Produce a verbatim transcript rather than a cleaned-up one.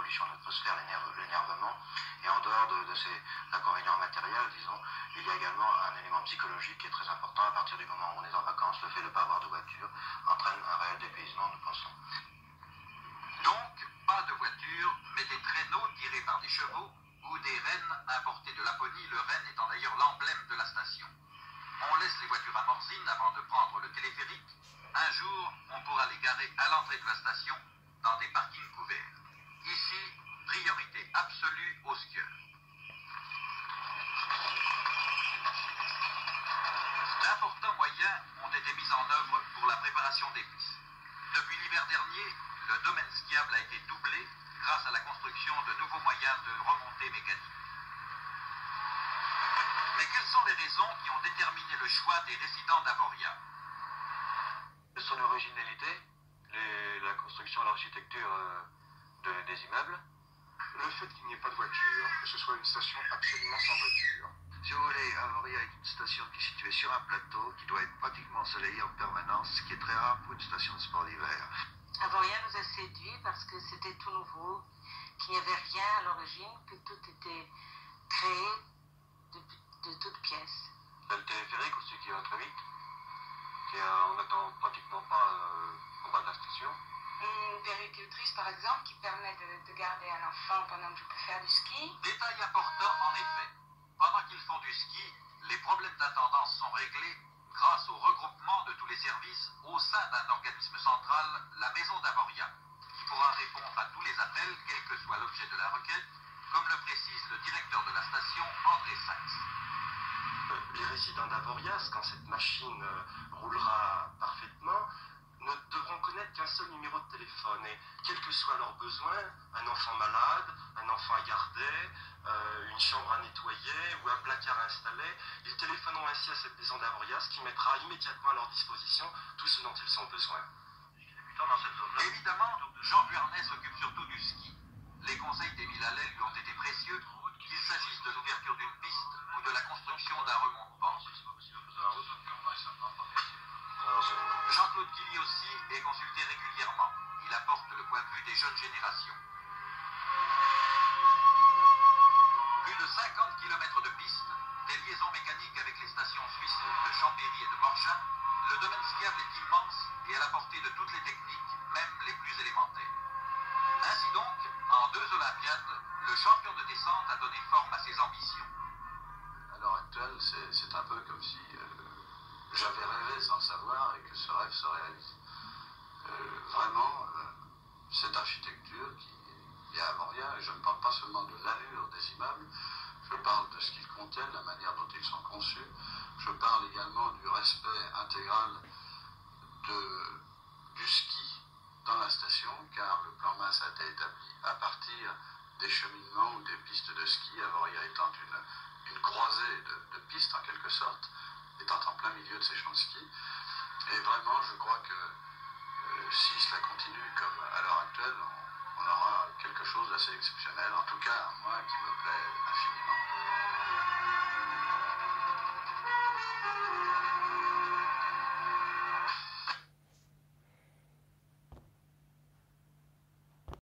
pollution de l'atmosphère, l'énervement. Et en dehors de, de ces inconvénients matériels, disons, il y a également un élément psychologique qui est très important. À partir du moment où on est en vacances, le fait de ne pas avoir de voiture entraîne un réel dépaysement, nous pensons. Donc, pas de voiture, mais des traîneaux tirés par des chevaux ou des rennes importées de Laponie, le renne étant d'ailleurs l'emblème de la station. On laisse les voitures à Morzine avant de prendre le téléphérique. Un jour, on pourra les garer à l'entrée de la station dans des parkings couverts. Ici, priorité absolue aux skieurs. D'importants moyens ont été mis en œuvre pour la préparation des pistes. Depuis l'hiver dernier, le domaine skiable a été doublé grâce à la construction de nouveaux moyens de remontée mécanique. Mais quelles sont les raisons qui ont déterminé le choix des résidents d'Avoria? Son originalité, les, la construction et l'architecture euh, de, des immeubles. Le fait qu'il n'y ait pas de voiture, que ce soit une station absolument sans voiture. Si vous voulez, Avoria est une station qui est située sur un plateau, qui doit être pratiquement ensoleillée en permanence, ce qui est très rare pour une station de sport d'hiver. Avoria nous a séduits parce que c'était tout nouveau, qu'il n'y avait rien à l'origine, que tout était créé de, de toutes pièces. Le téléphérique aussi qui va très vite, qui a, on n'attend pratiquement pas euh, au bas de la station. Une péricultrice par exemple qui permet de, de garder un enfant pendant que je peux faire du ski. Détail important en effet. Pendant qu'ils font du ski, les problèmes d'attendance sont réglés grâce au regroupement de tous les services au sein d'un organisme central, la Maison d'Avoria, qui pourra répondre à tous les appels, quel que soit l'objet de la requête, comme le précise le directeur de la station, André Sainz. Les résidents d'Avoriaz, quand cette machine euh, roulera parfaitement, ne devront connaître qu'un seul numéro de téléphone. Et quels que soient leurs besoins, un enfant malade, un enfant à garder, euh, une chambre à nettoyer ou un placard à installer, ils téléphoneront ainsi à cette maison d'Avoriaz qui mettra immédiatement à leur disposition tout ce dont ils ont besoin. Dans cette zone-là. Évidemment, Jean Vuarnet s'occupe surtout du ski. Les conseils d'Émile Allais lui ont été précieux, qu'il s'agisse de l'ouverture d'une piste ou de la construction d'un remonte-pente. Jean-Claude Killy aussi est consulté régulièrement. Il apporte le point de vue des jeunes générations. Plus de cinquante kilomètres de pistes, des liaisons mécaniques avec les stations suisses de Chambéry et de Morgin, le domaine skiable est immense et à la portée de toutes les techniques, même les plus élémentaires. Ainsi donc, en deux Olympiades, le champion de descente a donné forme à ses ambitions. À l'heure actuelle, c'est un peu comme si euh, j'avais rêvé sans le savoir et que ce rêve se réalise. Euh, vraiment, euh, cette architecture qui est à Avoria, et je ne parle pas seulement de l'allure des immeubles, je parle de ce qu'ils contiennent, la manière dont ils sont conçus, je parle également du respect intégral de, du ski dans la station, car le plan mince a été établi à partir des cheminements ou des pistes de ski, Avoria étant une, une croisée de, de pistes